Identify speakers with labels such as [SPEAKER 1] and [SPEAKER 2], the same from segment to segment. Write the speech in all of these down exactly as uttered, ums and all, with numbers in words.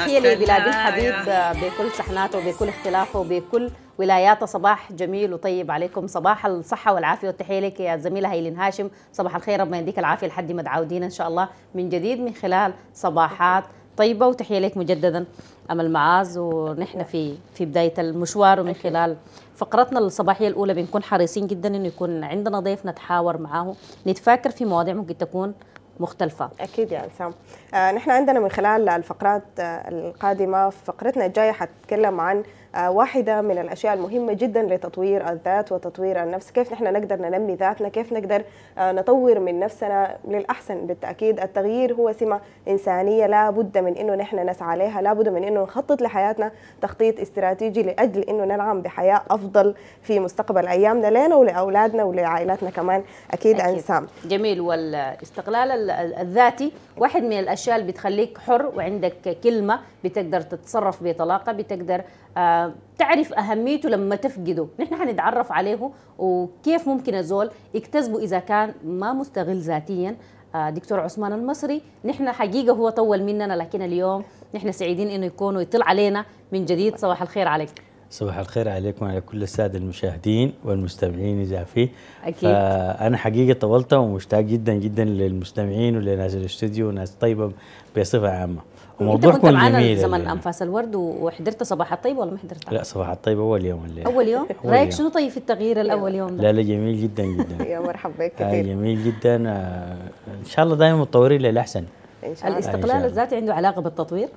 [SPEAKER 1] تحية لبلاد الحبيب بكل سحناته وبكل اختلافه وبكل ولاياته. صباح جميل وطيب عليكم، صباح الصحة والعافية، والتحية لك يا زميلة هيلين هاشم. صباح الخير، ربنا يديك العافية لحد ما تعودين إن شاء الله من جديد من خلال صباحات طيبة. وتحية لك مجددا أمل معاذ، ونحن في في بداية المشوار، ومن خلال فقرتنا الصباحية الأولى بنكون حريصين جدا إنه يكون عندنا ضيف نتحاور معاه، نتفاكر في مواضيع ممكن تكون مختلفة.
[SPEAKER 2] أكيد يا أنسام. آه نحن عندنا من خلال الفقرات آه القادمة، في فقرتنا الجاية حتتكلم عن آه واحدة من الأشياء المهمة جدا لتطوير الذات وتطوير النفس، كيف نحن نقدر ننمي ذاتنا، كيف نقدر آه نطور من نفسنا للأحسن. بالتأكيد التغيير هو سمة إنسانية لا بد من إنه نحن نسعى لها، لا بد من إنه نخطط لحياتنا تخطيط استراتيجي لأجل إنه ننعم بحياة أفضل في مستقبل أيامنا لنا ولأولادنا ولعائلاتنا كمان. أكيد, أكيد. أنسام
[SPEAKER 1] جميل. والاستقلال الذاتي واحد من الاشياء اللي بتخليك حر وعندك كلمه، بتقدر تتصرف بطلاقه، بتقدر آه تعرف اهميته لما تفقده. نحن حنتعرف عليه وكيف ممكن الزول يكتسبه اذا كان ما مستغل ذاتيا. آه دكتور عثمان المصري نحن حقيقه هو طول مننا، لكن اليوم نحن سعيدين انه يكون ويطلع علينا من جديد. صباح الخير عليك.
[SPEAKER 3] صباح الخير عليكم وعلى كل السادة المشاهدين والمستمعين إذا في.
[SPEAKER 1] أكيد.
[SPEAKER 3] فأنا حقيقة طولت ومشتاق جدا جدا للمستمعين ولناس الاستوديو وناس طيبة بصفة عامة.
[SPEAKER 1] وموضوعكم جميل. زمن أنفاس الورد وحضرت صباح الطيبة ولا ما حضرتها؟
[SPEAKER 3] لا، صباح الطيبة أول يوم الليل.
[SPEAKER 1] أول يوم؟ رأيك شنو طيب في التغيير الأول يوم ده؟
[SPEAKER 3] لا لا جميل جدا جدا.
[SPEAKER 2] يا مرحبا بك كثير.
[SPEAKER 3] آه جميل جدا. آه إن شاء الله دائما متطورين للأحسن.
[SPEAKER 1] إن شاء الله. الاستقلال الذاتي عنده علاقة بالتطوير؟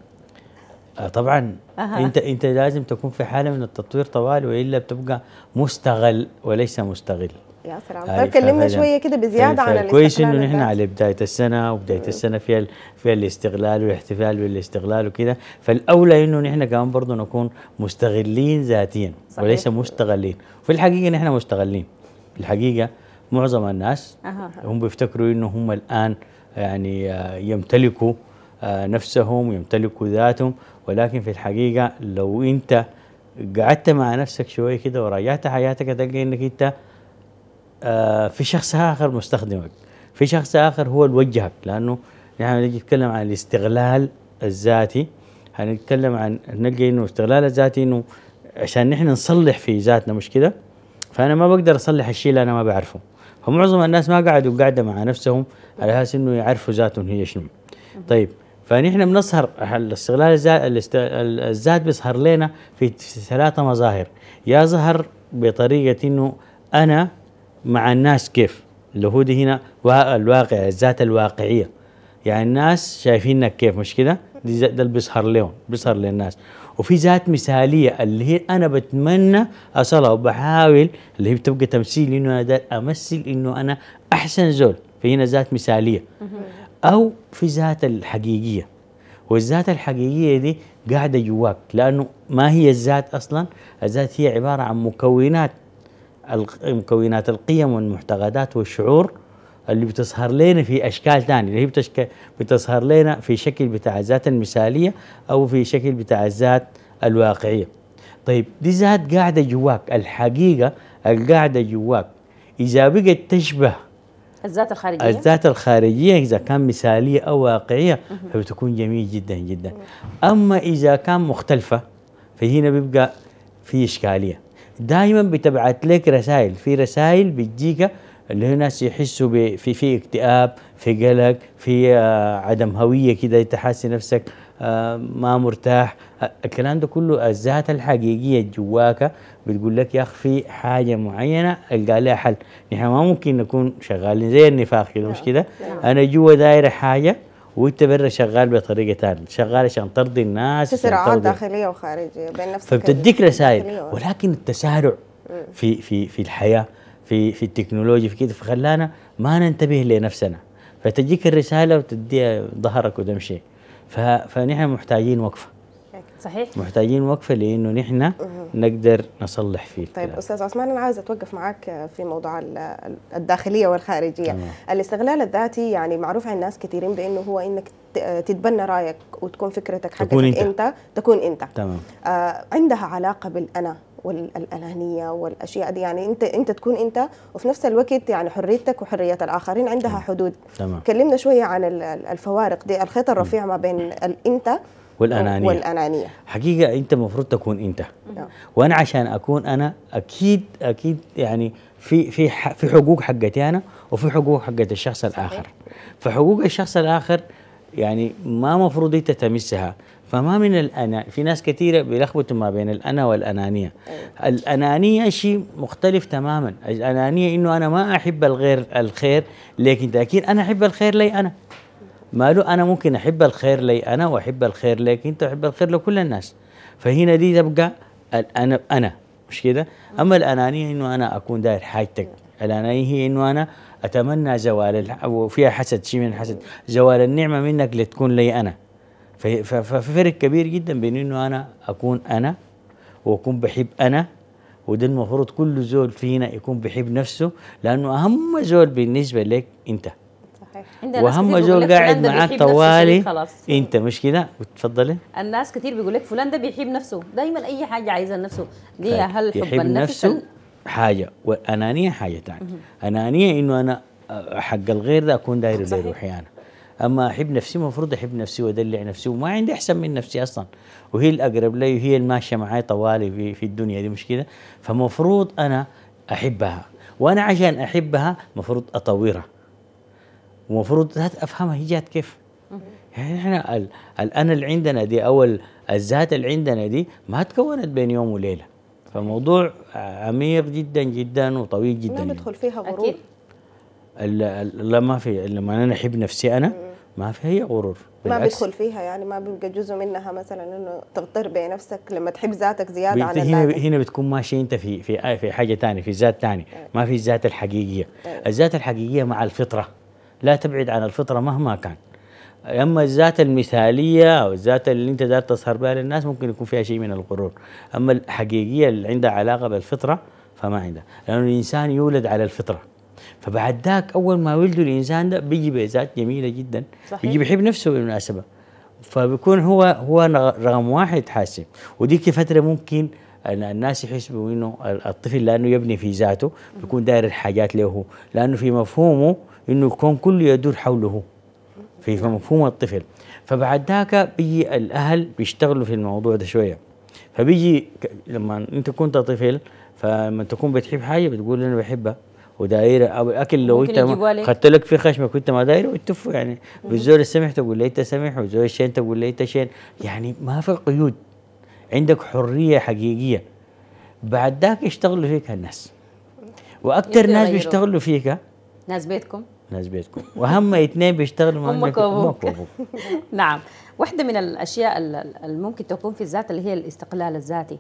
[SPEAKER 3] آه طبعا. أه. انت انت لازم تكون في حاله من التطوير طوال، والا بتبقى مستغل وليس مستغل.
[SPEAKER 2] يا سلام. طيب كلمنا شويه كده بزياده عن الاستقلال.
[SPEAKER 3] كويس انه نحن على بدايه السنه، وبدايه السنه فيها فيها الاستغلال والاحتفال بالاستغلال وكده، فالاولى انه نحن كمان برضه نكون مستغلين ذاتيا. صحيح. وليس مستغلين. في الحقيقه نحن مستغلين. في الحقيقه معظم الناس أه. هم بيفتكروا انه هم الان يعني يمتلكوا نفسهم، يمتلكوا ذاتهم، ولكن في الحقيقة لو أنت قعدت مع نفسك شوية كده وراجعت حياتك تلقى أنك أنت آه في شخص آخر مستخدمك، في شخص آخر هو اللي وجهك. لأنه نحن نجي نتكلم عن الاستغلال الذاتي، هنتكلم عن نلقى أنه الاستغلال الذاتي أنه عشان نحن نصلح في ذاتنا مش كده، فأنا ما بقدر أصلح الشيء اللي أنا ما بعرفه. فمعظم الناس ما قعدوا قاعدة مع نفسهم على أساس أنه يعرفوا ذاتهم هي شنو. طيب فنحن بنظهر الاستغلال الذات بيظهر لنا في ثلاثة مظاهر. يا ظهر بطريقة انه انا مع الناس كيف، اللي هو دي هنا الواقع، الذات الواقعية، يعني الناس شايفينك كيف مش كده، دي ده اللي بيظهر لهم، بيظهر للناس. وفي ذات مثالية اللي هي انا بتمنى اصلها وبحاول، اللي هي بتبقى تمثيل انه انا امثل انه انا احسن زول، فهنا ذات مثالية. أو في ذات الحقيقية، والذات الحقيقية دي قاعدة جواك، لأنه ما هي الذات أصلا؟ الذات هي عبارة عن مكونات مكونات القيم والمعتقدات والشعور اللي بتظهر لنا في أشكال ثانية، اللي هي بتشك... بتظهر لنا في شكل بتاع الذات المثالية أو في شكل بتاع الذات الواقعية. طيب دي ذات قاعدة جواك، الحقيقة القاعدة جواك إذا بقت تشبه
[SPEAKER 1] الذات الخارجية،
[SPEAKER 3] الذات الخارجية إذا كان مثالية أو واقعية فبتكون جميل جدا جدا. أما إذا كان مختلفة فهنا بيبقى في إشكالية. دائما بتبعت لك رسائل، في رسائل بتجيك اللي هي ناس يحسوا في في اكتئاب، في قلق، في آه عدم هوية كده، تحس نفسك آه ما مرتاح. الكلام ده كله الذات الحقيقية جواك بتقول لك يا أخي في حاجة معينة القى لها حل. نحن ما ممكن نكون شغالين زي النفاق كده مش كده، أنا جوا دايرة حاجة وانت برا شغال بطريقه ثانيه، شغال عشان ترضي الناس،
[SPEAKER 2] صراعات داخليه وخارجيه بين نفسك،
[SPEAKER 3] فبتديك رسائل. ولكن التسارع في في في الحياه، في في التكنولوجيا، في كده، فخلانا ما ننتبه لنفسنا، فتجيك الرساله وتديها ظهرك وتمشي. فنحن محتاجين وقفه.
[SPEAKER 1] صحيح،
[SPEAKER 3] محتاجين وقفه لانه نحن نقدر نصلح فيه.
[SPEAKER 2] طيب استاذ عثمان، انا عايزه اتوقف معك في موضوع الداخليه والخارجيه. تمام. الاستغلال الذاتي يعني معروف عن الناس كثيرين بانه هو انك تتبنى رايك وتكون فكرتك حقتك انت. انت تكون انت.
[SPEAKER 3] تمام.
[SPEAKER 2] آه عندها علاقه بالانا والانانيه والاشياء دي، يعني انت انت تكون انت وفي نفس الوقت يعني حريتك وحريه الاخرين عندها حدود.
[SPEAKER 3] تمام.
[SPEAKER 2] كلمنا شويه عن الفوارق دي، الخيط الرفيع ما بين الانت
[SPEAKER 3] والانانيه
[SPEAKER 2] والانانيه
[SPEAKER 3] حقيقه انت المفروض تكون انت، وانا عشان اكون انا اكيد اكيد يعني في في في حقوق حقتي انا وفي حقوق حقت الشخص الاخر. فحقوق الشخص الاخر يعني ما مفروض انت تمسها. فما من الأنا، في ناس كثيرة بيلخبطوا ما بين الأنا والأنانية. أيوة. الأنانية شيء مختلف تماما. الأنانية إنه أنا ما أحب الغير الخير، لكن أكيد أنا أحب الخير لي أنا. ما له أنا ممكن أحب الخير لي أنا وأحب الخير لك أنت وأحب الخير لكل الناس. فهنا دي تبقى الأنا أنا مش كده. أما الأنانية إنه أنا أكون داير حاجتك. الأنانية هي إنه أنا أتمنى زوال، وفيها حسد، شيء من الحسد، زوال النعمة منك لتكون لي أنا. ففي فرق كبير جدا بين انه انا اكون انا واكون بحب انا، وده المفروض كل زول فينا يكون بحب نفسه، لانه اهم زول بالنسبه لك انت. صحيح. واهم زول قاعد معاك طوالي انت، مش كده؟ تفضلي.
[SPEAKER 1] الناس كثير بيقول لك فلان ده بيحب نفسه، دائما اي حاجه عايزها لنفسه. دي هل حب
[SPEAKER 3] يحب
[SPEAKER 1] النفس
[SPEAKER 3] نفسه حاجه، والانانيه حاجه ثانيه. انانيه انه انا حق الغير ده اكون داير لروحي انا. اما احب نفسي المفروض احب نفسي وادلع نفسي، وما عندي احسن من نفسي اصلا، وهي الاقرب لي وهي الماشيه معي طوالي في, في الدنيا دي، مش كده؟ فمفروض انا احبها، وانا عشان احبها مفروض اطورها، ومفروض ذات افهمها هي جات كيف. يعني احنا الانا اللي عندنا دي او الذات اللي عندنا دي ما تكونت بين يوم وليله، فموضوع عميق جدا جدا وطويل جدا.
[SPEAKER 2] ما بدخل فيها غرور.
[SPEAKER 3] لا ما في، لما انا احب نفسي انا ما في هي غرور،
[SPEAKER 2] ما بيدخل فيها يعني ما بيبقى جزء منها مثلا انه تغتر بنفسك لما تحب ذاتك زياده عن
[SPEAKER 3] هنا
[SPEAKER 2] ذاتك.
[SPEAKER 3] هنا بتكون ماشي انت في في في حاجه ثانيه، في ذات ثانيه، ما في الذات الحقيقيه. الذات الحقيقيه مع الفطره، لا تبعد عن الفطره مهما كان. اما الذات المثاليه او الذات اللي انت دار تظهر بها للناس ممكن يكون فيها شيء من الغرور، اما الحقيقيه اللي عندها علاقه بالفطره فما عندها، لانه الانسان يولد على الفطره. فبعد ذاك اول ما ولدوا الانسان ده بيجي بذات جميله جدا، صحيح. بيجي بيحب نفسه بالمناسبه، فبيكون هو هو رقم واحد حاسب. وديك فتره ممكن الناس يحسبوا انه الطفل لانه يبني في ذاته بيكون داير الحاجات له، لانه في مفهومه انه الكون كله يدور حوله في مفهوم الطفل. فبعد ذاك بيجي الاهل بيشتغلوا في الموضوع ده شويه، فبيجي لما انت كنت طفل فلما تكون بتحب حاجه بتقول انا بحبها ودايره، او الاكل لو انت خدت لك في خشمك وانت ما دايره وتفه، يعني بالزول السمح تقول لي انت سمح، والزول الشين تقول لي انت شين، يعني ما في قيود، عندك حريه حقيقيه. بعد ذاك يشتغلوا فيك الناس، واكثر ناس بيشتغلوا فيك
[SPEAKER 1] ناس بيتكم
[SPEAKER 3] ناس بيتكم واهم اثنين بيشتغلوا
[SPEAKER 1] امك وابوك. نعم. واحده من الاشياء اللي ممكن تكون في الذات اللي هي الاستقلال الذاتي.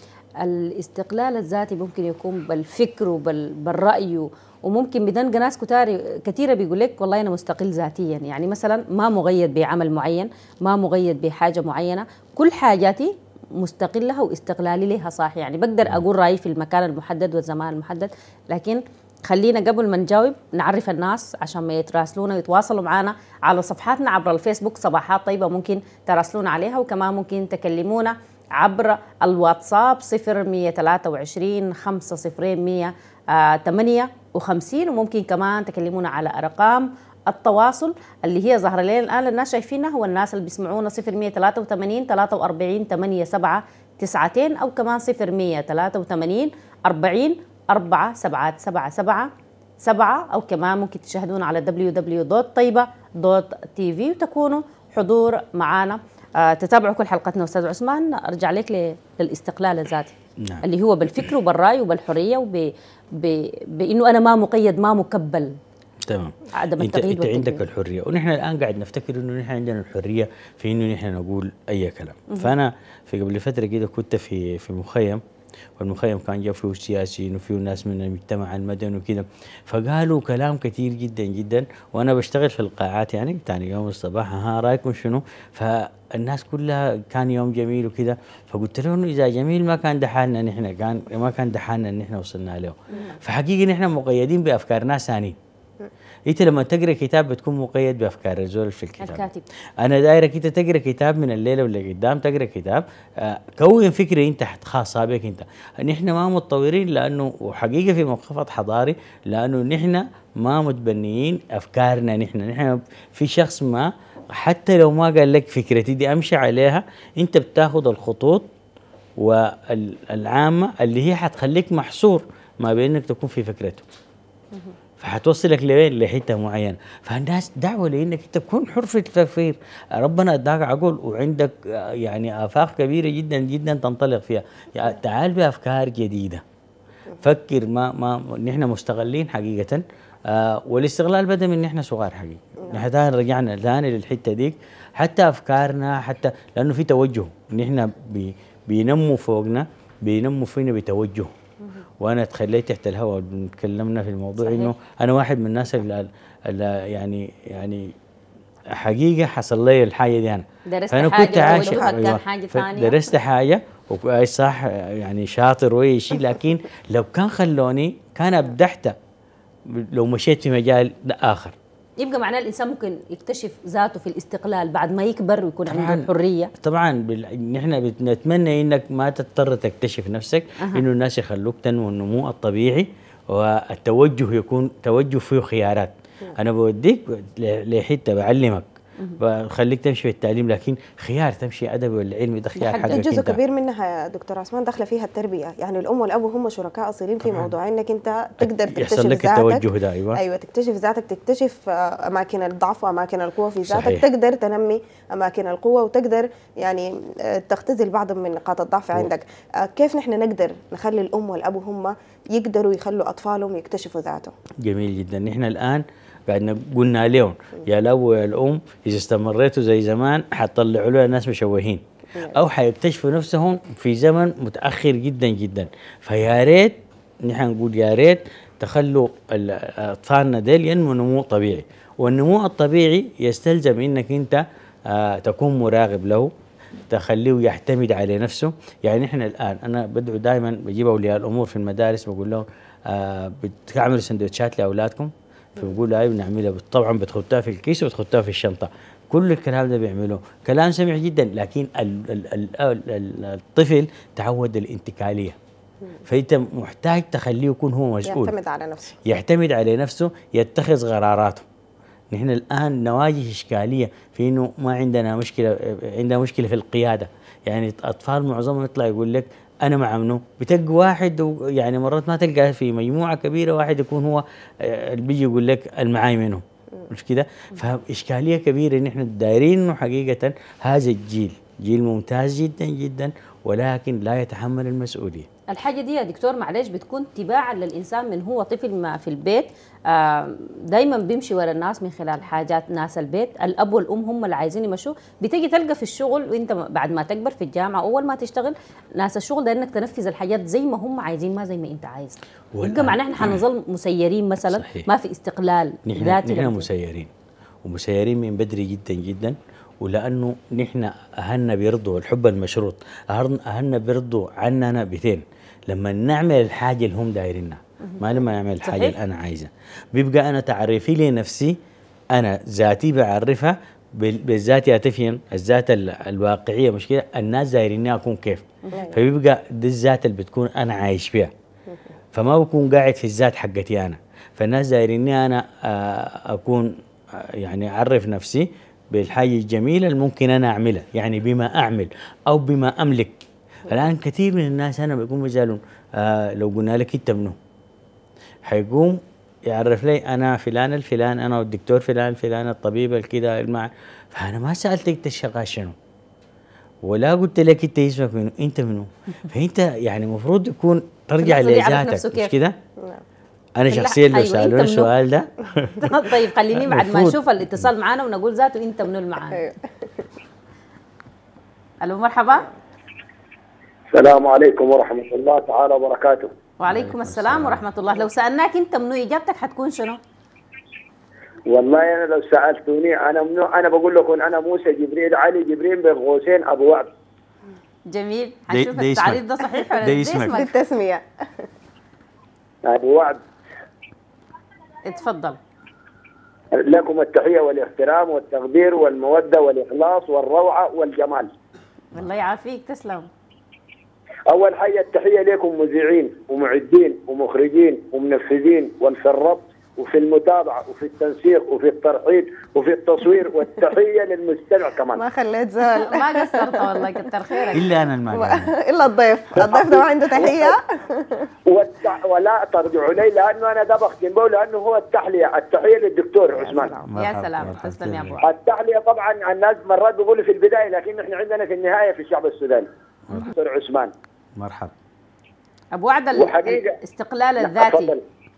[SPEAKER 1] الاستقلال الذاتي ممكن يكون بالفكر وبالرأي، وممكن بدنق ناس كثيرة بيقول لك والله أنا مستقل ذاتيا، يعني مثلا ما مقيد بعمل معين، ما مقيد بحاجة معينة، كل حاجاتي مستقلة واستقلالي لها صح، يعني بقدر أقول رأيي في المكان المحدد والزمان المحدد. لكن خلينا قبل ما نجاوب نعرف الناس عشان ما يتراسلونا ويتواصلوا معنا على صفحاتنا عبر الفيسبوك صباحات طيبة، ممكن تراسلونا عليها، وكمان ممكن تكلمونا عبر الواتساب صفر مية ثلاثة وعشرين خمسة صفرين مية ثمانية وخمسين، وممكن كمان تكلمونا على أرقام التواصل اللي هي ظاهرة لنا الآن للناس شايفينها، هو الناس اللي بيسمعونا صفر مية ثلاثة وثمانين ثلاثة وأربعين ثمانية سبعة تسعتين، أو كمان صفر مية ثلاثة وثمانين أربعين أربعة سبعة سبعة سبعة سبعة، أو كمان ممكن تشاهدونا على دبليو دبليو دوت طيبة دوت تي في وتكونوا حضور معنا. آه تتابعوا كل حلقتنا. أستاذ عثمان أرجع لك للاستقلال الذاتي. نعم. اللي هو بالفكر وبالرأي وبالحرية وب ب... بأنه أنا ما مقيد ما مكبل.
[SPEAKER 3] تمام.
[SPEAKER 1] عدم
[SPEAKER 3] انت,
[SPEAKER 1] التقييد
[SPEAKER 3] انت عندك الحرية، ونحن الآن قاعد نفتكر إنه نحن عندنا الحرية في إنه نحن نقول أي كلام. م- فأنا في قبل فترة كده كنت في في مخيم، والمخيم كان جاء فيه سياسيين وفيه ناس من المجتمع المدني وكده، فقالوا كلام كثير جدا جدا، وانا بشتغل في القاعات يعني ثاني يوم الصباح، ها رايكم شنو؟ فالناس كلها كان يوم جميل وكده، فقلت لهم اذا جميل ما كان ده حالنا نحن، كان ما كان ده حالنا ان احنا وصلنا له. فحقيقه نحن مقيدين بافكار ناس ثانيين. انت لما تقرا كتاب بتكون مقيد بافكار الزول في الكتاب.
[SPEAKER 1] الكاتب.
[SPEAKER 3] انا دايرك انت تقرا كتاب من الليله ولا قدام تقرا كتاب، آه كون فكره انت خاصه بك انت. نحن ما متطورين لانه حقيقه في منخفض حضاري، لانه نحن ما متبنيين افكارنا، نحن نحن في شخص ما حتى لو ما قال لك فكرتي دي امشي عليها، انت بتاخذ الخطوط والعامه اللي هي حتخليك محصور ما بين انك تكون في فكرته، فحتوصلك لوين؟ لحته معينه. فالناس دعوه لانك انت تكون حر في التفكير. ربنا اداك عقل وعندك يعني افاق كبيره جدا جدا تنطلق فيها، يعني تعال بافكار جديده، فكر. ما ما نحن مستغلين حقيقه، آه والاستغلال بدا من نحن صغار حقيقه. نحن ثاني رجعنا ثاني للحته ديك، حتى افكارنا، حتى لانه في توجه، نحن بي بينموا فوقنا، بينموا فينا بتوجه. وانا تخليت تحت الهواء وتكلمنا في الموضوع صحيح. انه انا واحد من الناس اللي, اللي يعني يعني حقيقه حصل لي الحاجه دي. انا
[SPEAKER 1] درست
[SPEAKER 3] فانا
[SPEAKER 1] حاجه
[SPEAKER 3] كنت عايش
[SPEAKER 1] كان حاجه ثانيه،
[SPEAKER 3] درست حاجه وكويس صح يعني شاطر واي شيء، لكن لو كان خلوني كان ابدحت لو مشيت في مجال اخر.
[SPEAKER 1] يبقى معناه الانسان ممكن يكتشف ذاته في الاستقلال بعد ما يكبر ويكون عنده حريه.
[SPEAKER 3] طبعا بال... نحن بنتمنى انك ما تضطر تكتشف نفسك، أه. انه الناس يخلوك تنمو النمو الطبيعي، والتوجه يكون توجه فيه خيارات. أه. انا بوديك لحته بعلمك، بخليك تمشي في التعليم، لكن خيار تمشي ادبي ولا علمي ده خيار حقك.
[SPEAKER 2] جزء كبير منها يا دكتور عثمان داخله فيها التربيه، يعني الام والاب هم شركاء اصيلين في موضوع انك انت تقدر تكتشف
[SPEAKER 3] يحصل لك
[SPEAKER 2] ذاتك.
[SPEAKER 3] التوجه ده. ايوه
[SPEAKER 2] ايوه تكتشف ذاتك، تكتشف اماكن الضعف واماكن القوه في ذاتك،
[SPEAKER 3] صحيح.
[SPEAKER 2] تقدر تنمي اماكن القوه وتقدر يعني تختزل بعض من نقاط الضعف عندك. كيف نحن نقدر نخلي الام والاب هم يقدروا يخلوا اطفالهم يكتشفوا ذاتهم؟
[SPEAKER 3] جميل جدا. نحن الان قاعدين قلنا لهم يا الاب ويا الام اذا استمريتوا زي زمان حتطلعوا له ناس مشوهين، او حيكتشفوا نفسهم في زمن متاخر جدا جدا. فيا ريت نحن نقول يا ريت تخلوا اطفالنا ديل ينمو نمو طبيعي، والنمو الطبيعي يستلزم انك انت آه تكون مراقب له، تخليه يعتمد على نفسه. يعني نحن الان انا بدعو دائما بجيب اولياء الامور في المدارس بقول لهم آه بتعملوا سندوتشات لاولادكم، فبقول هاي بنعملها طبعا بتحطها في الكيس وبتحطها في الشنطه. كل الكلام ده بيعملوه كلام سمح جدا، لكن ال ال ال ال الطفل تعود الانتقاليه، فانت محتاج تخليه يكون هو مسؤول،
[SPEAKER 2] يعتمد على نفسه،
[SPEAKER 3] يعتمد على نفسه، يتخذ قراراته. نحن الان نواجه اشكاليه في انه ما عندنا مشكله، عندنا مشكله في القياده. يعني اطفال معظمهم يطلع يقول لك انا مع منو، بتلقى واحد يعني مرات ما تلقى في مجموعه كبيره واحد يكون هو اللي بيجي يقول لك المعاي منه، مش كده؟ فاشكاليه كبيره. نحن دايرين انه حقيقه هذا الجيل جيل ممتاز جدا جدا، ولكن لا يتحمل المسؤوليه.
[SPEAKER 1] الحاجه دي يا دكتور معلش بتكون تباعا للانسان من هو طفل ما في البيت، آه دايما بيمشي ورا الناس من خلال حاجات ناس البيت، الاب والام هم اللي عايزين يمشوا. بتيجي تلقى في الشغل وانت بعد ما تكبر في الجامعه اول ما تشتغل ناس الشغل ده انك تنفذ الحاجات زي ما هم عايزين ما زي ما انت عايز. يبقى معناه احنا حنظل مسيرين مثلا. صحيح. ما في استقلال ذاتي.
[SPEAKER 3] نحن مسيرين ومسيرين من بدري جدا جدا، ولانه نحن اهلنا بيرضوا الحب المشروط، اهلنا بيرضوا عننا بيتين لما نعمل الحاجه اللي هم دايرينها، ما لما نعمل الحاجه اللي انا عايزها. بيبقى انا تعريفي لنفسي، انا ذاتي بعرفها بالذات يا تفين الذات الواقعيه، مش كده؟ الناس دايريني اكون كيف، فبيبقى دي الذات اللي بتكون انا عايش فيها، فما بكون قاعد في الذات حقتي انا. فالناس دايريني انا اكون يعني اعرف نفسي بالحاجه الجميله اللي ممكن انا اعملها، يعني بما اعمل او بما املك. الان كثير من الناس انا بيقوموا يسالون آه لو قلنا لك انت منو، حيقوم يعرف لي انا فلان الفلان، انا والدكتور فلان الفلان، الطبيب الكذا المع. فانا ما سالتك انت شغال شنو، ولا قلت لك انت اسمك منو، انت منو. فانت يعني المفروض يكون ترجع لذاتك، مش كده؟ انا شخصيا لو سالوني السؤال ده
[SPEAKER 1] طيب خليني بعد ما نشوف الاتصال معانا ونقول ذاته انت منو اللي معانا. الو مرحبا.
[SPEAKER 4] السلام عليكم ورحمة الله تعالى وبركاته.
[SPEAKER 1] وعليكم السلام ورحمة الله. لو سألناك أنت منو إجابتك حتكون شنو؟
[SPEAKER 4] والله أنا لو سألتوني أنا منو، أنا بقول لكم أنا موسى جبريل علي جبريل بن قوسين أبو وعد.
[SPEAKER 1] جميل. هنشوف التعريف ده صحيح ولا
[SPEAKER 3] ده اسمك؟
[SPEAKER 2] التسمية.
[SPEAKER 4] أبو وعد.
[SPEAKER 1] اتفضل.
[SPEAKER 4] لكم التحية والاحترام والتقدير والمودة والإخلاص والروعة والجمال.
[SPEAKER 1] الله يعافيك، تسلم.
[SPEAKER 4] أول حاجة التحية لكم مذيعين ومعدين ومخرجين ومنفذين والفي الربط وفي المتابعه وفي التنسيق وفي الترحيب وفي التصوير والتحيه للمستمع كمان.
[SPEAKER 2] ما خليت زول.
[SPEAKER 1] ما قصرت والله، كتر خيرك.
[SPEAKER 3] الا انا المعلومه
[SPEAKER 2] الا الضيف، الضيف ده ما عنده تحيه.
[SPEAKER 4] والتع... ولا ترجعوا لي لانه انا ده بختم به، لانه هو التحليه، التحيه للدكتور عثمان.
[SPEAKER 1] يا سلام، تسلم يا ابو.
[SPEAKER 4] التحليه طبعا الناس مرات بيقولوا في البدايه، لكن احنا عندنا في النهايه في الشعب السوداني. دكتور عثمان
[SPEAKER 3] مرحبا.
[SPEAKER 1] ابو وعد، الاستقلال الذاتي.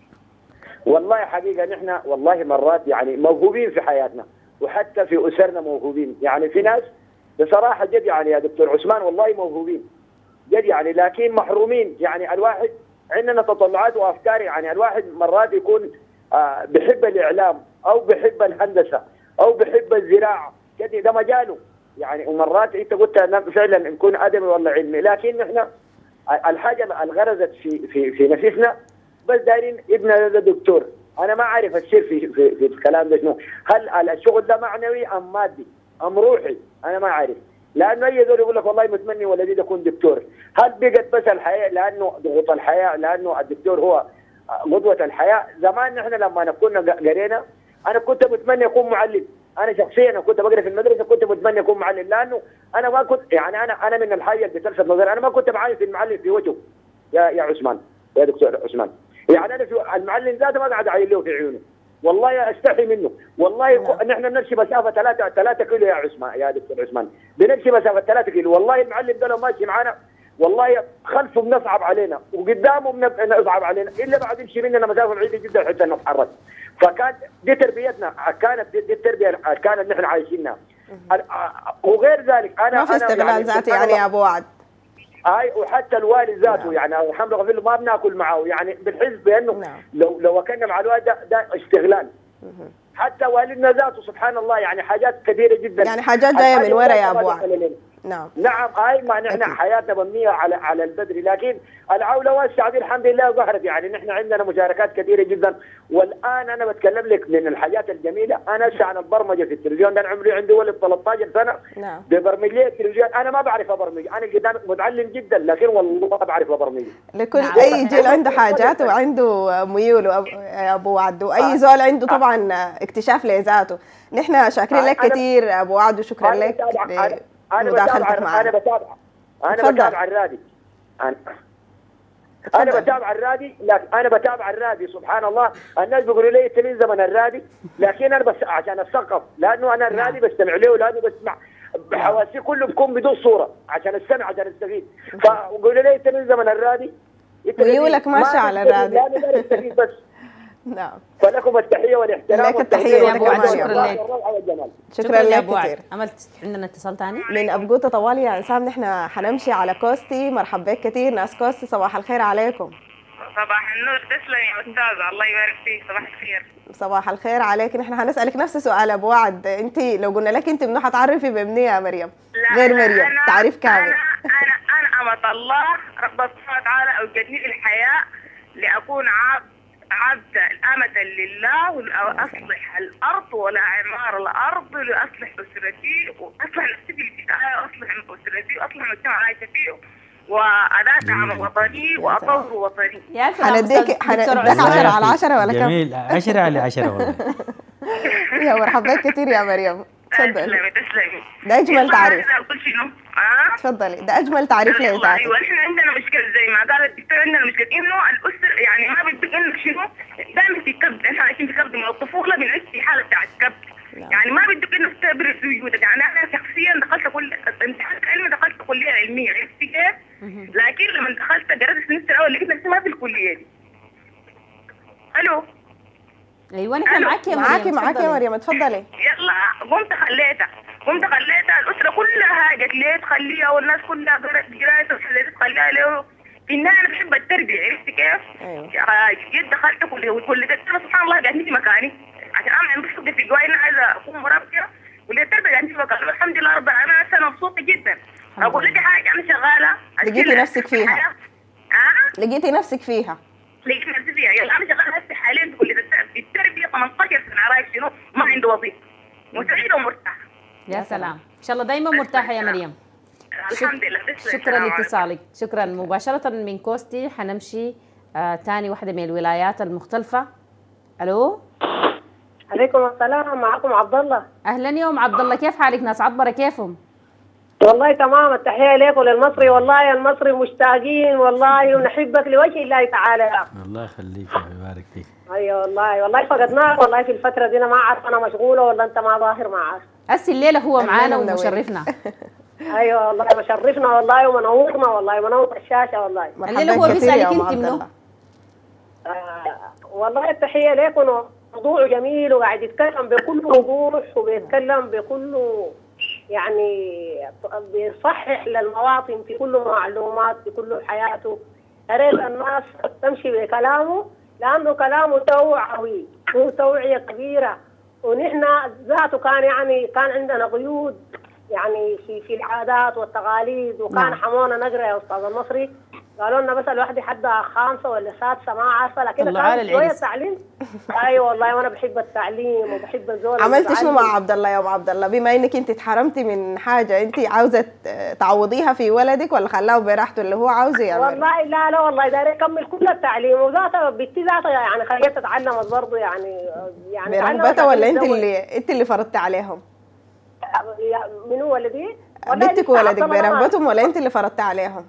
[SPEAKER 4] والله حقيقه نحن والله مرات يعني موهوبين في حياتنا، وحتى في اسرنا موهوبين، يعني في ناس بصراحه جد يعني يا دكتور عثمان والله موهوبين جد يعني، لكن محرومين. يعني الواحد عندنا تطلعات وافكار، يعني الواحد مرات يكون آه بحب الاعلام او بحب الهندسه او بحب الزراعه، جد ده مجاله يعني. ومرات انت قلت فعلا نكون ادبي ولا علمي، لكن احنا الحاجه الغرزت في في في نفسنا بس دايرين ابننا ده دكتور. انا ما اعرف السر في في, في الكلام ده شنو، هل الشغل ده معنوي ام مادي ام روحي؟ انا ما اعرف، لانه اي زول يقول لك والله متمني ولدي ده يكون دكتور. هل بقت بس الحياه لانه ضغوط الحياه، لانه الدكتور هو قدوه الحياه؟ زمان نحن لما كنا قرينا انا كنت متمني اكون معلم، انا شخصيا انا كنت بقرا في المدرسه كنت متمني اكون معلم، لانه انا ما كنت يعني انا انا من الحاجه اللي بتلفت نظري، انا ما كنت بعاين في المعلم في وجهه يا يا عثمان يا دكتور عثمان. يعني انا في المعلم ذاته ما قاعد اعين له في عيونه، والله استحي منه، والله نحن بنمشي مسافه ثلاثة ثلاثة كيلو يا عثمان يا دكتور عثمان، بنمشي مسافه ثلاثة كيلو، والله المعلم ده لو ماشي معانا والله خلفه بنصعب علينا وقدامه بنصعب علينا، الا بعد يمشي مننا مسافه بعيده جدا حتى نتحرك. فكان دي تربيتنا، كانت دي التربيه كانت نحن عايشينها. وغير ذلك انا
[SPEAKER 2] ما في استغلال يعني ذاتي يعني يا ابو وعد.
[SPEAKER 4] اي وحتى الوالد ذاته يعني الحمد لله غفير ما بناكل معه، يعني بنحس بانه نعم. لو لو اكلنا مع الوالد ده, ده استغلال. حتى والدنا ذاته سبحان الله يعني حاجات كثيره جدا،
[SPEAKER 2] يعني حاجات جايه من ورا يا ابو وعد.
[SPEAKER 4] نعم نعم اي ما نحن حياتنا مبنيه على على البذل، لكن العوله والسعد الحمد لله ظهرت. يعني نحن عندنا مشاركات كثيره جدا، والان انا بتكلم لك من الحاجات الجميله. انا اسعى عن البرمجه في التلفزيون، ده انا عمري عندي ولد ثلاثة عشر سنه
[SPEAKER 2] نعم
[SPEAKER 4] ببرمج لي التلفزيون، انا ما بعرف ابرمج، انا قدام متعلم جدا لكن والله ما بعرف ابرمج.
[SPEAKER 2] لكل نعم. اي جيل عنده حاجات وعنده ميول يا ابو وعد، واي زول عنده طبعا اكتشاف لذاته. نحن شاكرين لك كثير ابو وعد، وشكرا لك
[SPEAKER 4] أنا بتابع أنا بتابع أنا بتابع الرادي أنا أنا بتابع الرادي لكن أنا بتابع الرادي سبحان الله. الناس بيقولوا لي أنت من زمن الرادي، لكن أنا بس عشان أتثقف، لأنه أنا الرادي بستمع له، لأنه بسمع بحواسي كله بكون بدون صورة عشان استمع عشان استفيد. فبيقولوا لي أنت من زمن الرادي،
[SPEAKER 2] ميولك ماشي على الرادي.
[SPEAKER 4] لا أنا بستفيد بس.
[SPEAKER 2] نعم
[SPEAKER 4] فلكم التحيه والاحترام.
[SPEAKER 2] لك التحيه
[SPEAKER 1] يا ابو وعد، شكرا لك.
[SPEAKER 2] شكرا لك كثير.
[SPEAKER 1] امل عندنا اتصال ثاني
[SPEAKER 2] من ابقوطه طوالي يا انسام. نحن حنمشي على كوستي. مرحبا بك كثير ناس كوستي، صباح الخير عليكم.
[SPEAKER 5] صباح النور، تسلم يا استاذه، الله يبارك فيك. صباح الخير.
[SPEAKER 2] صباح الخير عليك. نحن حنسالك نفس السؤال ابو وعد، انت لو قلنا لك انت منو حتعرفي بمني يا مريم؟ غير مريم تعريف كامل.
[SPEAKER 5] انا انا انا امه الله رب سبحانه وتعالى اوجدني الحياه لاكون عبد عبد أمة لله، وأصلح الأرض ولا إعمار الأرض، وأصلح أسرتي وأصلح نفسي في البداية، وأصلح أسرتي وأصلح المجتمع اللي عايشة فيه، وأدافع وطني وأطور وطني.
[SPEAKER 1] يا سلام.
[SPEAKER 2] حنديك حنديك عشرة على عشرة ولا كم؟
[SPEAKER 3] جميل، عشرة على عشرة والله.
[SPEAKER 2] يا مرحبا كثير يا مريم. تفضلي.
[SPEAKER 5] تسلمي تسلمي.
[SPEAKER 2] ده أجمل تعريف.
[SPEAKER 5] أقول شنو؟ آه؟
[SPEAKER 2] تفضلي. ده أجمل تعريف لذاتك.
[SPEAKER 5] أيوة إحنا عندنا مشكلة زي ما قال الدكتور، عندنا مشكلة إنه الأسرة يعني ما بتدق إنه شنو؟ دائما في كبد، إحنا عايشين في كبد من الطفولة، بنعيش في حالة بتاعت كبد. يعني ما بتدق إنه تبرز وجودك. يعني أنا شخصيا دخلت كل امتحان علمي، دخلت كلية علمية، عرفت كيف؟ لكن لما دخلت قرأت السمستر الأول لقيت نفسي ما في الكلية دي. ألو.
[SPEAKER 1] ايوه نحن معاكي يا مريم.
[SPEAKER 2] معاكي معاكي يا مريم، اتفضلي.
[SPEAKER 5] يلا قمت خليتها قمت خليتها الاسره كلها هاجت ليه تخليها، والناس كلها قرأت قرايه وخليتها تخليها له. ان انا بحب التربيه، عرفت كيف؟
[SPEAKER 2] ايوه.
[SPEAKER 5] جيت دخلت كليه وكليه التربيه سبحان الله قاعدني في مكاني عشان انا عندي صدق في جواي اني عايزه اكون مربيه. كليه التربيه قاعدني في مكاني والحمد لله رب العالمين. انا مبسوطه جدا. اقول لك حاجه، انا شغاله.
[SPEAKER 2] لقيتي نفسك فيها؟
[SPEAKER 5] اه
[SPEAKER 2] لقيتي نفسك فيها؟
[SPEAKER 5] لقيت نفسي فيها. يلا انا شغاله هسه حاليا في كليه التربيه ثمانية عشر سنه، رايح شنو ما عنده وظيفه، وسعيده ومرتاحه.
[SPEAKER 1] يا سلام، ان شاء الله دايما مرتاحه يا مريم.
[SPEAKER 5] الحمد لله.
[SPEAKER 1] شكرا لاتصالك. شكرا. مباشره من كوستي حنمشي آه تاني واحده من الولايات المختلفه الو.
[SPEAKER 6] عليكم السلام، معكم عبد الله.
[SPEAKER 1] اهلا يوم عبد الله، كيف حالك؟ ناس عطبره كيفهم؟
[SPEAKER 6] والله تمام، التحيه لك وللمصري، والله المصري مشتاقين والله ونحبك لوجه الله تعالى.
[SPEAKER 3] الله يخليك ويبارك فيك.
[SPEAKER 6] ايوه والله والله فقدناك والله في الفتره دي، انا ما عارف انا مشغوله ولا انت ما ظاهر ما عارف.
[SPEAKER 1] هسه الليله هو معانا ومشرفنا.
[SPEAKER 6] ايوه والله مشرفنا والله ومنورنا والله، منور الشاشه والله.
[SPEAKER 1] الليله هو بيسالك انت منو؟
[SPEAKER 6] آه والله التحيه لكم، موضوع جميل وقاعد يتكلم بكل وضوح وبيتكلم بكل يعني بيصحح للمواطن في كل معلومات في كل حياته. يا ريت الناس تمشي بكلامه لانه كلامه توعوي، هو توعيه كبيره. ونحن ذاته كان يعني كان عندنا قيود يعني في في العادات والتقاليد، وكان نعم. حمونا نقرا يا استاذ المصري، قالوا لنا بس الواحد حد خامسه ولا سادسه ما عارفه، لكن كان شويه تعليم. ايوه والله وانا بحب التعليم وبحب الزول.
[SPEAKER 2] عملت شنو مع عبد الله يا ام عبد الله؟ بما انك انت اتحرمتي من حاجه انت عاوزه تعوضيها في ولدك ولا خلاه براحته اللي هو عاوزه يعمل؟
[SPEAKER 6] والله لا لا والله داير يكمل كل التعليم، وذاته بنتي ذاتها يعني خليتها تتعلمت برضه يعني يعني
[SPEAKER 2] برغبتها ولا انت اللي انت اللي فرضتي عليهم؟
[SPEAKER 6] منو ولدي؟
[SPEAKER 2] بنتك وولدك برغبتهم ولا انت اللي فرضتي عليهم؟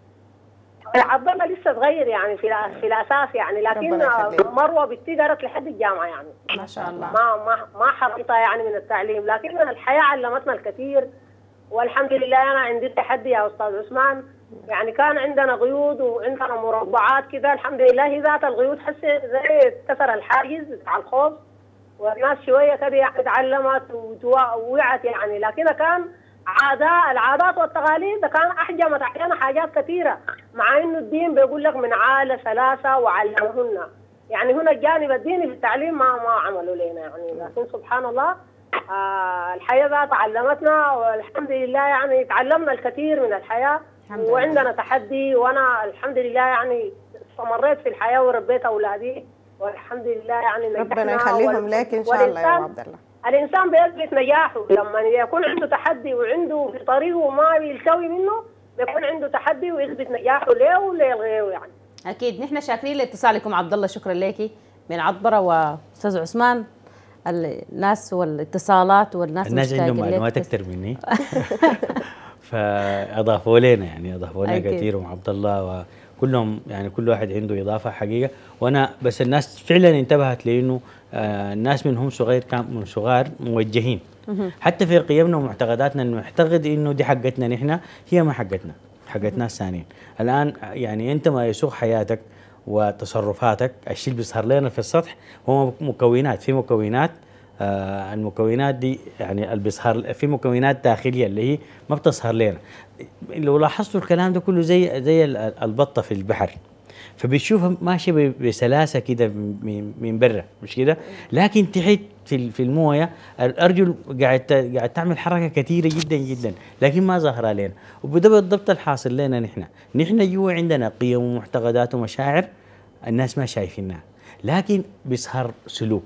[SPEAKER 6] عبد الله لسه صغير يعني في في الاساس يعني، لكن مروه بنتي دارت لحد الجامعه يعني
[SPEAKER 1] ما شاء الله.
[SPEAKER 6] ما ما ما حرمتها يعني من التعليم، لكن الحياه علمتنا الكثير والحمد لله. انا عندي تحدي يا استاذ عثمان، يعني كان عندنا قيود وعندنا مربعات كذا، الحمد لله ذات القيود حسي زي كسر الحاجز بتاع الخوف، والناس شويه كده يعني تعلمت ووعت يعني. لكن كان عادات العادات والتقاليد ده كان احجمت علينا حاجات كثيره، مع انه الدين بيقول لك من عال ثلاثه وعلمهن، يعني هنا الجانب الديني في التعليم ما ما عملوا لنا يعني. لكن سبحان الله آه الحياه ذات علمتنا والحمد لله، يعني تعلمنا الكثير من الحياه وعندنا تحدي، وانا الحمد لله يعني استمريت في الحياه وربيت اولادي والحمد لله يعني نجحنا.
[SPEAKER 2] ربنا يخليهم لك ان شاء الله يا عبد الله.
[SPEAKER 6] الانسان بيثبت نجاحه لما يكون عنده تحدي وعنده في طريقه ما بيلتوي منه، بيكون عنده تحدي ويثبت نجاحه له ولغيره يعني.
[SPEAKER 1] اكيد نحن شاكرين لاتصالكم عبد الله، شكرا لك من عطبره. واستاذ عثمان الناس والاتصالات والناس
[SPEAKER 3] الناس عندهم معلومات اكثر مني فاضافوا لنا يعني اضافوا لنا كثير، وعبد الله وكلهم يعني كل واحد عنده اضافه حقيقه. وانا بس الناس فعلا انتبهت لانه آه الناس منهم صغير كان من صغار موجهين حتى في قيمنا ومعتقداتنا، انه نعتقد انه دي حقتنا نحن، هي ما حقتنا، حقت ناس ثانيين. الان يعني انت ما يسوق حياتك وتصرفاتك، الشيء اللي بيظهر لنا في السطح هو مكونات، في مكونات آه المكونات دي يعني اللي بيظهر في مكونات داخليه اللي هي ما بتظهر لنا. لو لاحظتوا الكلام ده كله زي زي البطه في البحر، فبتشوفها ماشيه بسلاسه كده من برا مش كده، لكن تحت في في المويه الارجل قاعد قاعد تعمل حركه كثيره جدا جدا، لكن ما ظاهره لنا. وده بالضبط الحاصل لنا نحن، نحن جوا عندنا قيم ومعتقدات ومشاعر الناس ما شايفينها، لكن بيظهر سلوك.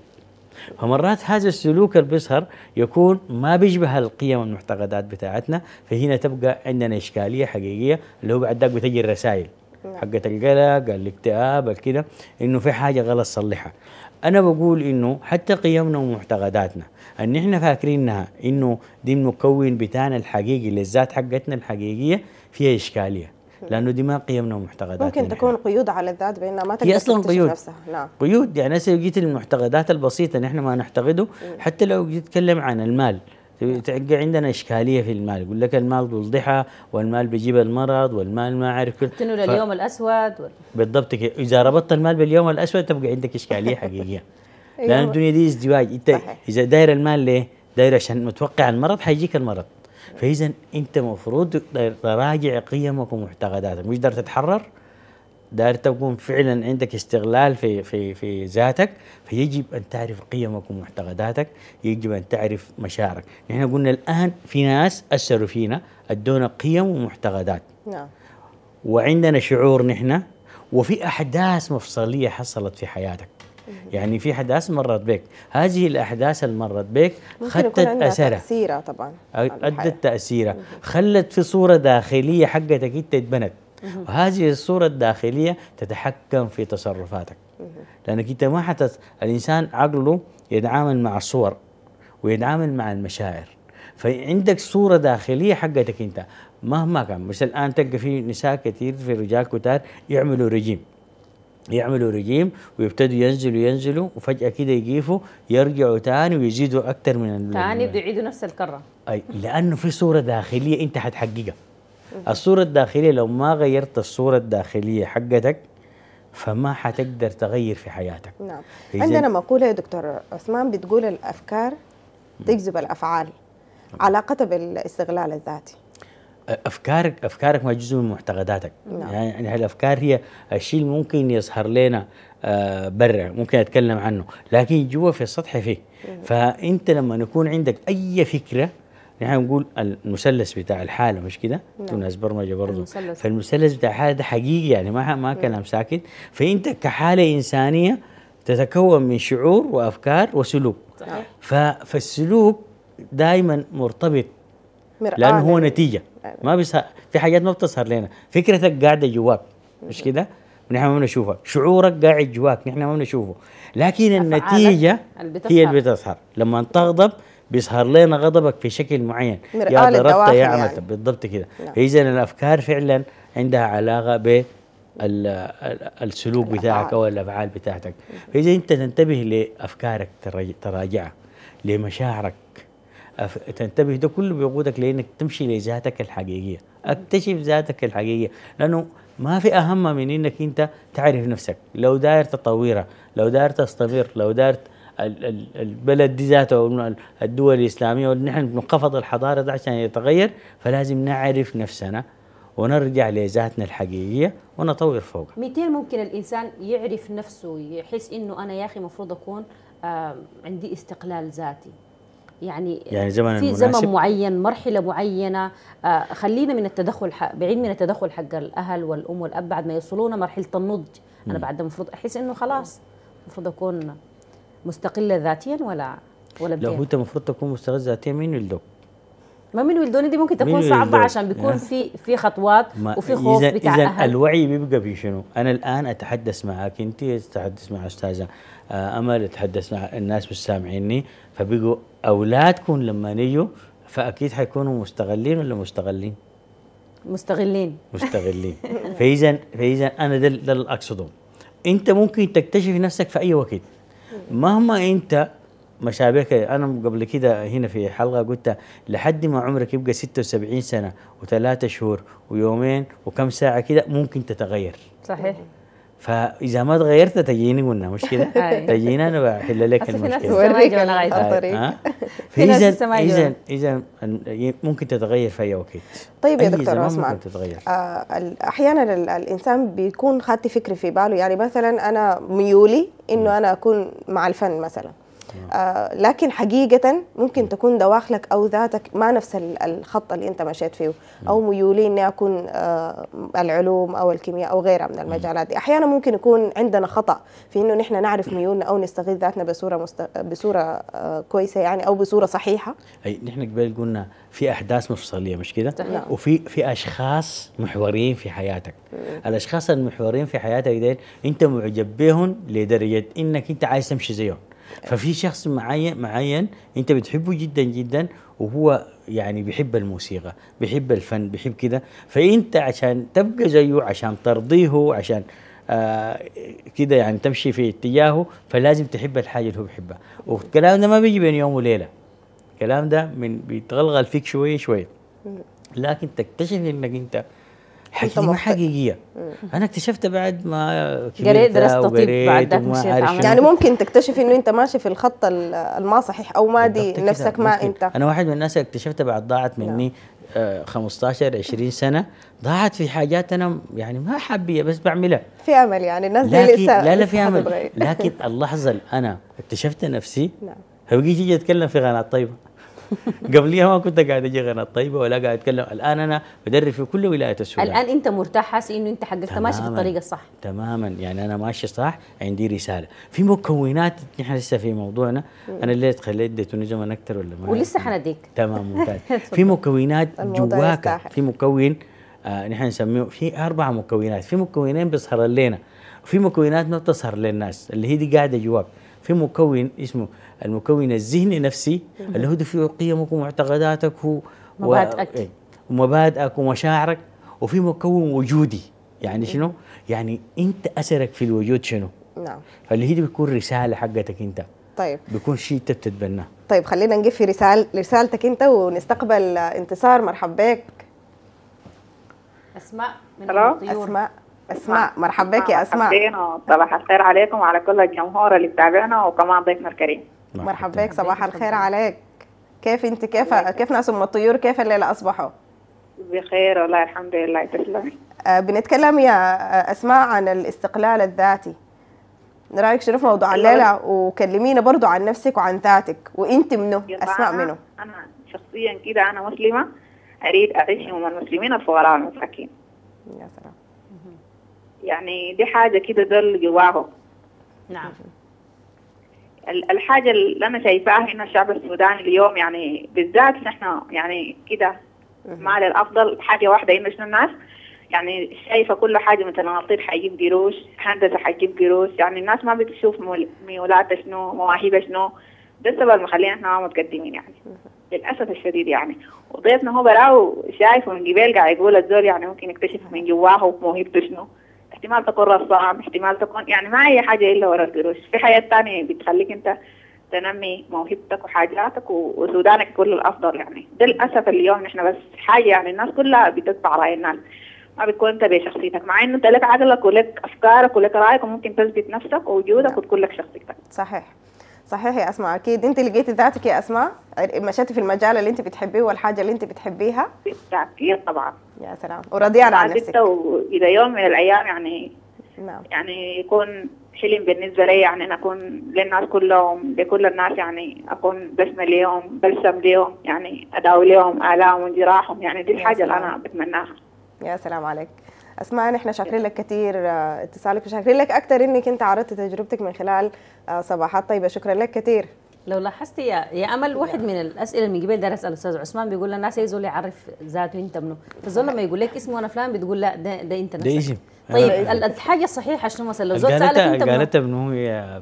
[SPEAKER 3] فمرات هذا السلوك اللي بيظهر يكون ما بيشبه القيم والمعتقدات بتاعتنا، فهنا تبقى عندنا اشكاليه حقيقيه اللي هو بعد ذاك بتجي الرسائل حقت القلق، الاكتئاب، كده، انه في حاجه غلط صلحها. انا بقول انه حتى قيمنا ومعتقداتنا ان احنا فاكرينها انه دي المكون بتاعنا الحقيقي للذات حقتنا الحقيقيه، فيها اشكاليه لانه دي ما قيمنا ومعتقداتنا.
[SPEAKER 2] ممكن تكون قيود على الذات بانها ما
[SPEAKER 3] تقدر تكتشف
[SPEAKER 2] نفسها. نعم
[SPEAKER 3] قيود. يعني هسه لو جيت المعتقدات البسيطه نحن ما نعتقده، حتى لو جيت تتكلم عن المال تلقى عندنا اشكاليه في المال، يقول لك المال بالضحى والمال بيجيب المرض والمال ما عارف كيف
[SPEAKER 1] تنو لليوم ف... الاسود و...
[SPEAKER 3] بالضبط كده. اذا ربطت المال باليوم الاسود تبقى عندك اشكاليه حقيقيه لان الدنيا دي ازدواج. انت صحيح. اذا داير المال ليه؟ داير عشان متوقع المرض حيجيك المرض، فاذا انت المفروض تراجع قيمك ومعتقداتك، مش داير تتحرر، داير تكون فعلا عندك استغلال في في في ذاتك، فيجب ان تعرف قيمك ومعتقداتك، يجب ان تعرف مشاعرك. نحن قلنا الان في ناس اثروا فينا، ادونا قيم ومعتقدات. نعم. وعندنا شعور نحن، وفي احداث مفصليه حصلت في حياتك. يعني في احداث مرت بك، هذه الاحداث اللي مرت بك خدت اثرها،
[SPEAKER 2] تاثيرها طبعا،
[SPEAKER 3] ادت تاثيرها، خلت في صوره داخليه حقتك انت اتبنت، وهذه الصوره الداخليه تتحكم في تصرفاتك. لانك انت ما حتت الانسان عقله يتعامل مع الصور ويتعامل مع المشاعر، فعندك صوره داخليه حقتك انت مهما كان. مش الان تلقى في نساء كثير، في رجال كتار يعملوا رجيم يعملوا رجيم ويبتدوا ينزلوا ينزلوا وفجاه كده يقيفوا يرجعوا ثاني ويزيدوا اكثر من
[SPEAKER 1] ثاني بده يعيدوا نفس الكره.
[SPEAKER 3] اي لانه في صوره داخليه انت حتحققها. الصوره الداخليه لو ما غيرت الصوره الداخليه حقتك فما حتقدر تغير في حياتك.
[SPEAKER 2] نعم. عندنا مقوله يا دكتور عثمان بتقول الافكار تجذب الافعال. علاقتها بالاستغلال الذاتي.
[SPEAKER 3] افكارك افكارك ما جزء من معتقداتك.
[SPEAKER 2] نعم.
[SPEAKER 3] يعني الافكار هي الشيء اللي ممكن يظهر لنا آه برا، ممكن اتكلم عنه، لكن جوا في السطح فيه. فانت لما يكون عندك اي فكره، نحن نقول المثلث بتاع الحاله، مش كده؟ انتوا ناس برمجه برضه. فالمثلث بتاع الحاله ده حقيقي، يعني ما ما كلام ساكت. فانت كحاله انسانيه تتكون من شعور وافكار وسلوك.
[SPEAKER 2] صحيح.
[SPEAKER 3] فالسلوك دائما مرتبط
[SPEAKER 2] مرآة
[SPEAKER 3] لانه هو
[SPEAKER 2] لل-
[SPEAKER 3] نتيجه، ما بيظهر في حاجات ما بتظهر لنا. فكرتك قاعده جواك، مش كده؟ ونحن ما بنشوفها. شعورك قاعد جواك، نحن ما بنشوفه، لكن النتيجه
[SPEAKER 1] اللي
[SPEAKER 3] هي
[SPEAKER 1] بتظهر.
[SPEAKER 3] اللي بتظهر. لما تغضب بيظهر لنا غضبك في شكل معين،
[SPEAKER 2] مرآة
[SPEAKER 3] يا ضربت
[SPEAKER 2] للدواخل
[SPEAKER 3] يا
[SPEAKER 2] يعني.
[SPEAKER 3] عملت، بالضبط كده.
[SPEAKER 2] نعم.
[SPEAKER 3] فاذا الافكار فعلا عندها علاقه ب السلوك بتاعك
[SPEAKER 2] الأفعال.
[SPEAKER 3] او الافعال بتاعتك. فاذا انت تنتبه لافكارك، تراج- تراجعها، لمشاعرك، أف- تنتبه، ده كله بيقودك لانك تمشي لذاتك الحقيقيه. اكتشف ذاتك الحقيقيه، لانه ما في اهم من انك انت تعرف نفسك. لو داير تطورها، لو داير تستمر، لو داير ال- ال- البلد دي ذاته أو الدول الاسلاميه ونحن بنقفض الحضاره ده عشان يتغير، فلازم نعرف نفسنا ونرجع لذاتنا الحقيقيه ونطور فوقها.
[SPEAKER 1] مئتين ممكن الانسان يعرف نفسه، يحس انه انا يا اخي المفروض اكون آه عندي استقلال ذاتي. يعني,
[SPEAKER 3] يعني زمن
[SPEAKER 1] في
[SPEAKER 3] المناسب.
[SPEAKER 1] زمن معين، مرحله معينه. آه خلينا من التدخل حق بعيد من التدخل حق الاهل والام والاب بعد ما يوصلونا مرحله النضج. انا بعد المفروض احس انه خلاص المفروض اكون مستقله ذاتيا ولا ولا
[SPEAKER 3] لو
[SPEAKER 1] بدين.
[SPEAKER 3] انت المفروض تكون مستقل ذاتيا، مين يلدوك؟
[SPEAKER 1] ما من ولدوني دي ممكن
[SPEAKER 3] مين
[SPEAKER 1] تكون صعبه
[SPEAKER 3] يلدوك؟
[SPEAKER 1] عشان بيكون
[SPEAKER 3] آه.
[SPEAKER 1] في في خطوات
[SPEAKER 3] ما
[SPEAKER 1] وفي خوف
[SPEAKER 3] إذا
[SPEAKER 1] بتاع
[SPEAKER 3] إذا
[SPEAKER 1] اهل.
[SPEAKER 3] الوعي بيبقى في شنو؟ انا الان اتحدث معك انت، اتحدث مع استاذه آه امل، اتحدث مع الناس مش سامعيني، فبقوا اولادكم لما يجوا فاكيد حيكونوا مستغلين ولا مستغلين؟
[SPEAKER 1] مستغلين.
[SPEAKER 3] مستغلين. فاذا فاذا انا ده ده اللي اقصده. انت ممكن تكتشف نفسك في اي وقت مهما انت مشابهك. انا قبل كده هنا في حلقه قلت لحد ما عمرك يبقى ستة وسبعين سنه وثلاثة شهور ويومين وكم ساعه كده ممكن تتغير.
[SPEAKER 1] صحيح.
[SPEAKER 3] فاذا ما تغيرت تجيني قلنا، مش كده؟
[SPEAKER 1] أي.
[SPEAKER 3] تجيني انا بحل لك
[SPEAKER 1] هسه في ناس
[SPEAKER 3] المشكله.
[SPEAKER 2] وريك
[SPEAKER 1] السماجة ولا غاية.
[SPEAKER 2] الطريق.
[SPEAKER 3] ها؟
[SPEAKER 1] في ناس
[SPEAKER 3] فاذا
[SPEAKER 1] لسه ما
[SPEAKER 3] اذا
[SPEAKER 1] يجوا.
[SPEAKER 3] اذا ممكن تتغير في اي وقت.
[SPEAKER 2] طيب يا
[SPEAKER 3] أي
[SPEAKER 2] دكتور
[SPEAKER 3] زمان
[SPEAKER 2] عثمان،
[SPEAKER 3] ممكن تتغير.
[SPEAKER 2] آه ال- احيانا ال- الانسان بيكون خدت فكري في باله، يعني مثلا انا ميولي انه انا اكون مع الفن مثلا، آه لكن حقيقة ممكن تكون دواخلك أو ذاتك ما نفس ال- الخط اللي أنت مشيت فيه، أو ميولي إني أكون آه العلوم أو الكيمياء أو غيرها من المجالات دي. أحيانا ممكن يكون عندنا خطأ في إنه نحن نعرف ميولنا أو نستغل ذاتنا بصورة مست... بصورة آه كويسة يعني، أو بصورة صحيحة.
[SPEAKER 3] اي نحن قبل قلنا في احداث مفصليه، مش كده؟
[SPEAKER 1] صحيح.
[SPEAKER 3] وفي في اشخاص محوريين في حياتك. الاشخاص المحوريين في حياتك ديل انت معجب بهم لدرجه انك انت عايز تمشي زيهم. ففي شخص معين معين انت بتحبه جدا جدا، وهو يعني بيحب الموسيقى، بيحب الفن، بيحب كده. فانت عشان تبقى زيه، عشان ترضيه، عشان آه كده يعني تمشي في اتجاهه، فلازم تحب الحاجه اللي هو بيحبها. والكلام ده ما بيجي بين يوم وليله، الكلام ده من بيتغلغل فيك شويه شويه، لكن تكتشف انك انت حاجه ما
[SPEAKER 2] مخطئ.
[SPEAKER 3] حقيقيه. انا اكتشفت بعد ما
[SPEAKER 1] قريت،
[SPEAKER 3] كبرت
[SPEAKER 1] درست طب،
[SPEAKER 3] وقريت
[SPEAKER 1] بعد ذاك
[SPEAKER 3] وما
[SPEAKER 1] مشيت
[SPEAKER 3] عارف
[SPEAKER 1] عملت.
[SPEAKER 3] شنو.
[SPEAKER 2] يعني ممكن تكتشف إنه أنت ماشي في الخط ال- الما صحيح، أو ما دي
[SPEAKER 3] بالضبط كده.
[SPEAKER 2] نفسك ما
[SPEAKER 3] ممكن.
[SPEAKER 2] أنت.
[SPEAKER 3] انا واحد من الناس اللي اكتشفت بعد ضاعت مني آه خمستاشر عشرين سنه، ضاعت في حاجات انا يعني ما حابيه بس بعملها.
[SPEAKER 2] في أمل يعني الناس دي
[SPEAKER 3] لكن
[SPEAKER 2] لسه
[SPEAKER 3] لا لا
[SPEAKER 2] لسه
[SPEAKER 3] في امل.
[SPEAKER 2] حتتغير.
[SPEAKER 3] لكن اللحظه اللي انا اكتشفت نفسي
[SPEAKER 2] نعم.
[SPEAKER 3] فبقيت اجي اتكلم في قناه طيبه. قبليها ما كنت قاعد اجي قناه طيبه ولا قاعد اتكلم. الان انا بدرب في كل ولايه السودان.
[SPEAKER 1] الان انت مرتاح، حاسس انه انت حققت ماشي في
[SPEAKER 3] تماماً.
[SPEAKER 1] الطريق الصح.
[SPEAKER 3] تماما، يعني انا ماشي صح، عندي رساله في مكونات. نحن لسه في موضوعنا، انا ليه خليت اديتوني زمن اكثر ولا ما؟
[SPEAKER 1] ولسه حنديك.
[SPEAKER 3] تمام ممتاز. في مكونات
[SPEAKER 2] الموضوع
[SPEAKER 3] جواك،
[SPEAKER 2] يستاهل.
[SPEAKER 3] في مكون آه نحن نسميه في اربع مكونات. في مكونين بيظهر لنا، وفي مكونات ما بتظهر للناس اللي هي دي قاعده جواك. في مكون اسمه المكون الذهني نفسي اللي هو ده فيه قيمك ومعتقداتك و...
[SPEAKER 1] مبادئك
[SPEAKER 3] و... ومبادئك ومشاعرك. وفي مكون وجودي، يعني شنو؟ يعني انت اثرك في الوجود شنو؟
[SPEAKER 2] نعم.
[SPEAKER 3] فاللي هي دي بتكون رساله حقتك انت.
[SPEAKER 2] طيب
[SPEAKER 3] بيكون شيء انت بتتبناه.
[SPEAKER 2] طيب خلينا نجيب في رسال رسالتك انت ونستقبل انتصار. مرحبا بك.
[SPEAKER 1] اسماء من
[SPEAKER 7] الو.
[SPEAKER 1] الطيور.
[SPEAKER 2] اسماء اسماء مرحبا بك يا اسماء.
[SPEAKER 7] مرحبا، صباح الخير عليكم وعلى كل الجمهور اللي بتابعنا وكمان ضيفنا الكريم.
[SPEAKER 2] مرحبا بك، صباح الخير عليك. كيف انت؟ كيف كيف ناس ام الطيور كيف الليله اصبحوا؟
[SPEAKER 7] بخير والله الحمد لله. تسلمي.
[SPEAKER 2] آه بنتكلم يا اسماء عن الاستقلال الذاتي. رايك شنو في موضوع الليله؟ وكلمينا برضو عن نفسك وعن ذاتك وانت منو؟ اسماء منو؟
[SPEAKER 7] انا شخصيا كده انا مسلمه اريد اعيش هم المسلمين الفقراء المساكين.
[SPEAKER 2] يا سلام.
[SPEAKER 7] يعني دي حاجه كده دول جواهم.
[SPEAKER 1] نعم.
[SPEAKER 7] الحاجه اللي انا شايفاها هنا الشعب السوداني اليوم يعني بالذات نحن يعني كده ما للافضل. حاجه واحده انه شنو الناس يعني شايفه كل حاجه مثلا الطب حيجيب قروش، هندسه حيجيب قروش، يعني الناس ما بتشوف ميولاتها شنو، مواهبها شنو. ده السبب اللي مخلينا احنا ما متقدمين يعني للاسف الشديد يعني. وضيفنا هو براو شايفه من قبل قاعد يقول الزول يعني ممكن يكتشف من جواه موهبته شنو. احتمال تكون رسام، احتمال تكون يعني ما اي حاجه الا ورا القروش. في حياه ثانيه بتخليك انت تنمي موهبتك وحاجاتك وسودانك كل الافضل يعني. ده للاسف اليوم نحن بس حاجه يعني الناس كلها بتتبع راي الناس، ما بتكون انت بشخصيتك، مع انه انت لك عقلك ولك افكارك ولك رايك وممكن تثبت نفسك ووجودك وتكون لك شخصيتك.
[SPEAKER 2] صحيح صحيح يا اسماء. اكيد انت لقيتي ذاتك يا اسماء، مشيتي في المجال اللي انت بتحبيه والحاجه اللي انت بتحبيها.
[SPEAKER 7] بالتاكيد طبعا.
[SPEAKER 2] يا سلام. وراضيه عن نفسك.
[SPEAKER 7] واذا يوم من الايام يعني
[SPEAKER 2] نعم
[SPEAKER 7] يعني يكون حلم بالنسبه لي يعني ان اكون للناس كلهم لكل الناس يعني اكون بسمه ليهم بلسم ليهم يعني اداوي لهم الامهم وجراحهم يعني. دي الحاجه اللي انا بتمناها.
[SPEAKER 2] يا سلام عليك اسماء. نحن شاكرين لك كثير اتصالك وشاكرين لك اكثر انك انت عرضت تجربتك من خلال صباحات طيبه. شكرا لك كثير.
[SPEAKER 1] لو لاحظتي يا, يا امل واحد من الاسئله اللي من قبل ده اسال الاستاذ عثمان بيقول للناس يزول يعرف ذاته انت منو. فالزول لما يقول لك اسمه انا فلان بتقول لا ده ده انت نفسك.
[SPEAKER 3] ده اسم.
[SPEAKER 1] طيب الحاجه الصحيحه شنو مثلا لو زول سالك انت منو؟
[SPEAKER 3] قالتها منو هي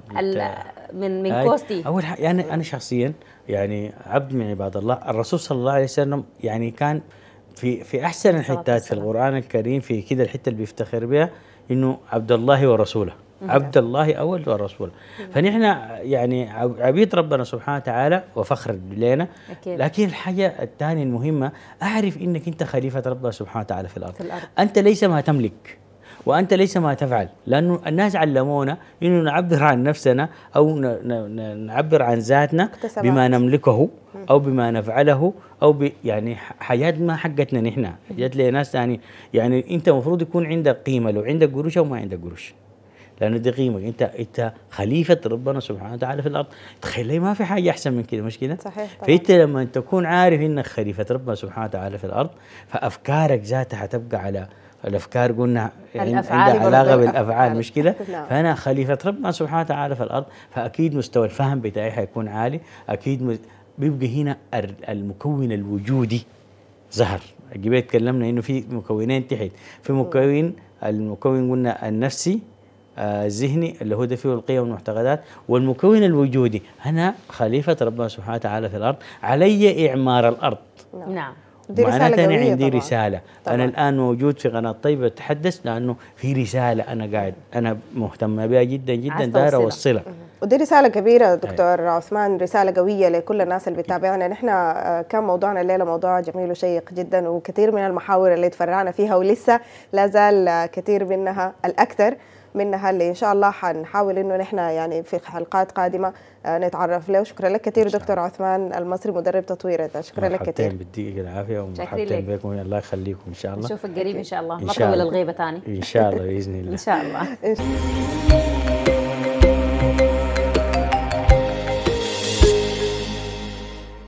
[SPEAKER 1] من من كوستي.
[SPEAKER 3] اول حاجه يعني انا شخصيا يعني عبد من عباد الله. الرسول صلى الله عليه وسلم يعني كان في في احسن الحتات في القران الكريم في كده الحته اللي بيفتخر بها انه عبد الله ورسوله. عبد الله اول ورسوله. فنحن يعني عبيد ربنا سبحانه وتعالى وفخر لنا. لكن الحاجه الثانيه المهمه اعرف انك انت خليفه ربنا سبحانه وتعالى في الارض. في الأرض. انت ليس ما تملك وانت ليس ما تفعل، لانه الناس علمونا انه نعبر عن نفسنا او نعبر عن ذاتنا بما نملكه او بما نفعله او ب يعني حاجات ما حقتنا نحن، حاجات لناس ثاني. يعني انت المفروض يكون عندك قيمه لو عندك قروش او ما عندك قروش، لانه دي قيمك. انت انت خليفه ربنا سبحانه وتعالى في الارض. تخيل ما في حاجه احسن من كده، مش كده؟
[SPEAKER 2] صحيح.
[SPEAKER 3] فانت لما تكون عارف انك خليفه ربنا سبحانه وتعالى في الارض فافكارك ذاتها حتبقى على الافكار. قلنا عندها علاقه بالافعال، مش كده؟ فانا خليفه ربنا سبحانه وتعالى في الارض، فاكيد مستوى الفهم بتاعي حيكون عالي. اكيد بيبقى هنا المكون الوجودي ظهر. قبل تكلمنا انه في مكونين تحت، في مكون المكون قلنا النفسي الذهني آه اللي هو ده فيه القيم والمعتقدات، والمكون الوجودي انا خليفه ربنا سبحانه وتعالى في الارض، علي اعمار الارض.
[SPEAKER 1] نعم.
[SPEAKER 3] معناتها أنا عندي طبعًا. رسالة طبعًا. أنا الآن موجود في قناة طيبة أتحدث لأنه في رسالة أنا قاعد أنا مهتمة بها جدا جدا داير أوصلها.
[SPEAKER 2] ودي رسالة كبيرة دكتور أي. عثمان، رسالة قوية لكل الناس اللي بتابعنا. نحن كان موضوعنا الليلة موضوع جميل وشيق جدا، وكثير من المحاور اللي تفرعنا فيها ولسه لا زال كثير منها الأكثر منها اللي ان شاء الله حنحاول انه نحن يعني في حلقات قادمه نتعرف له. شكرا لك كثير دكتور عثمان المصري مدرب تطوير. شكرا لك كثير.
[SPEAKER 3] بديك العافيه ومرحبا بكم. الله يخليكم ان شاء الله.
[SPEAKER 1] نشوفك قريب ان شاء الله. نطول الغيبه ثاني
[SPEAKER 3] ان شاء الله باذن الله.
[SPEAKER 1] ان شاء الله.